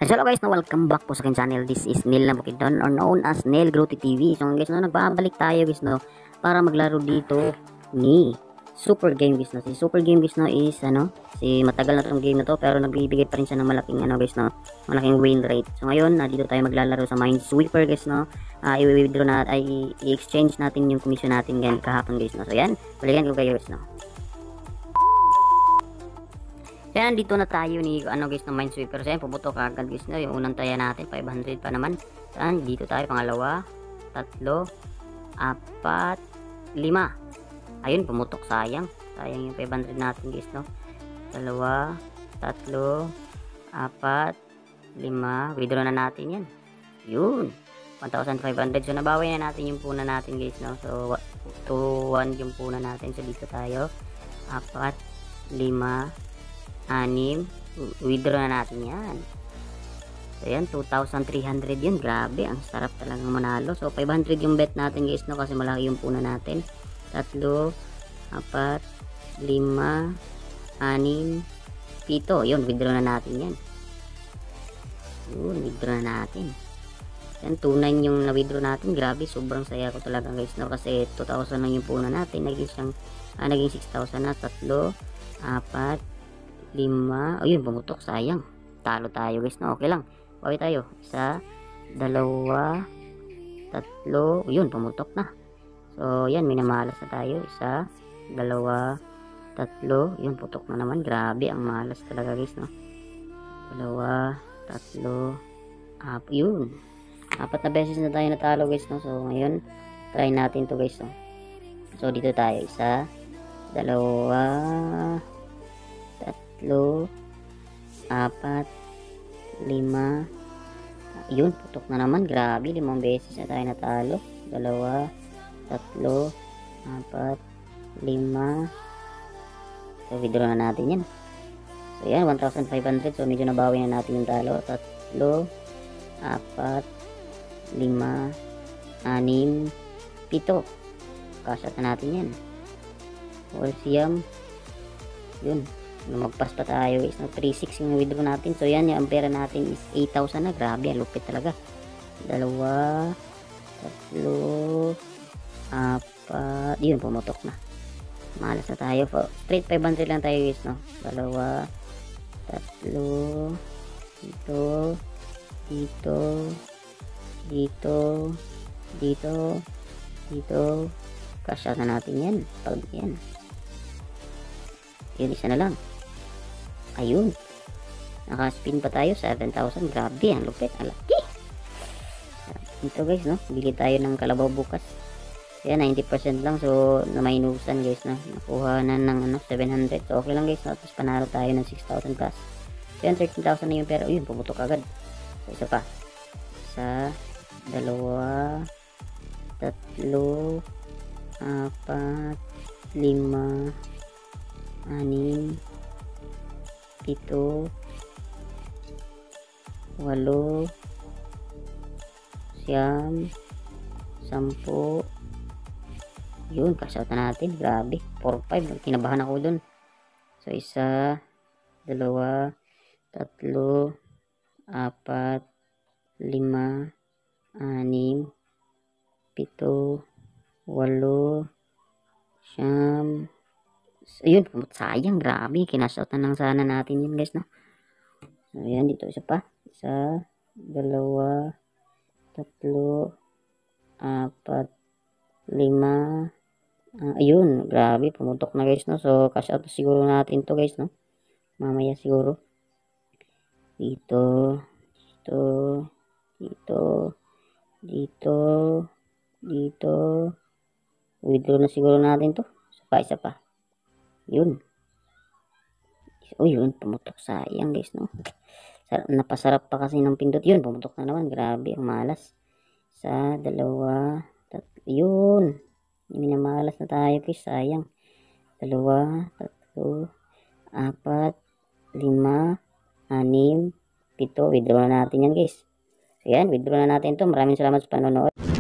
So hello guys, welcome back po sa aking channel. This is Neil na Bukidnon or known as Neil Growty TV. So guys, nagbabalik tayo guys para maglaro dito ni Super Game guys Si Super Game guys is si matagal na itong game na to, pero nagbibigay pa rin siya ng malaking malaking win rate. So ngayon, dito tayo maglalaro sa Minesweeper guys i-withdraw na ay i-exchange natin yung commission natin kahapon guys So yan, balikan ko kayo guys Yan, dito na tayo ni guys ng Minesweeper. So yan, pumutok agad guys yung unang taya natin 500 pa naman. Yan, dito tayo pangalawa, tatlo, apat, lima. Ayun, pumutok, sayang yung 500 natin guys dalawa, tatlo, apat, lima. Withdraw na natin yan. Yun, 1,500. So nabawi na natin yung puna natin guys So 2-1 yung puna natin. So dito tayo, apat, lima, anim, withdraw na natin yan. So yan, 2,300 yun. Grabe, ang sarap talagang manalo. So 500 yung bet natin guys kasi malaki yung puna natin. Tatlo, apat, lima, anim, pito. Yun, withdraw na natin yan. Yun, withdraw na natin. Yan, 2,900 yung na-withdraw natin. Grabe, sobrang saya ko talaga guys kasi 2,000 lang yung puna natin. Naging 6,000 na. Tatlo, apat, lima. Ayun, bumutok, sayang. Talo tayo guys okay lang. Bawi tayo. Isa, dalawa, tatlo. Ayun, pumutok na. So yan, minamalas na tayo. Isa, dalawa, tatlo. Ayun, putok na naman. Grabe, ang malas talaga guys Dalawa, tatlo, yun. Apat na beses na tayo natalo guys So ngayon, try natin to guys So dito tayo. Isa, dalawa, tatlo, apat, lima. Yun, putok na naman. Grabe, 5 beses na tayo natalo. Dalawa, tatlo, apat, lima. So withdraw na natin yan. So yan, 1,500. So medyo nabawi na natin yung talo. Tatlo, apat, lima, anim, pito. Kasat na natin yan. Walsiam. Yun, magpas pa tayo guys 3,600 yung withdraw natin. So yan, yung pera natin is 8,000 na. Grabe, lupit talaga. Dalawa, tatlo, apat. Yun, pumutok na. Malas na tayo. Straight 500 lang tayo guys Dalawa, tatlo, dito, dito, dito, dito, dito. Cash out na natin yan. Pag yan, yun, isa na lang. Ayun, nakaspin pa tayo 7,000. Grabe, ang lupit, ang laki. Ito guys bili tayo ng kalabaw bukas. Yan, 90% lang. So namainusan guys nakuha na ng 700. So okay lang guys tapos panalo tayo ng 6,000 plus. So yan, 13,000 na yung pera. Uyun, pumutok agad. So isa pa. Isa, dalawa, tatlo, apat, lima, anim, pito, walo, siyam, 10. Yun, cash out na natin. Grabe, 4-5. Kinabahan ako dun. So isa, dalawa, tatlo, apat, lima, anim, pito, walo, siyam. So yun, sayang. Grabe, kinash out na lang sana natin yun guys So yan, dito isa pa. Isa, dalawa, tatlo, apat, lima. Ayun, grabe, pumutok na guys So cash out siguro natin to guys mamaya siguro. Dito, dito, dito, dito, dito. Withdraw na siguro natin to. Isa pa. Yun. Yun, pumutok, sayang guys napasarap pa kasi ng pindot. Yun, pumutok na naman. Grabe, ang malas. Isa, dalawa, tatlo. Yun, minamalas na tayo guys, sayang. Dalawa, tatlo, apat, lima, anim, pito. Withdraw na natin yan guys. So yan, withdraw na natin to. Maraming salamat sa panonood.